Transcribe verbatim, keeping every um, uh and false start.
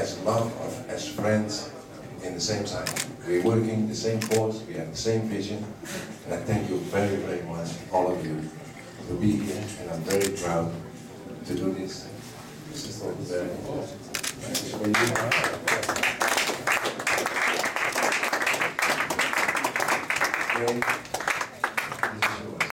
as love, of, as friends in the same time. We're working the same cause, we have the same vision, and I thank you very, very much, all of you, to be here, and I'm very proud to do this. This is Thorvald. This is for you. Okay.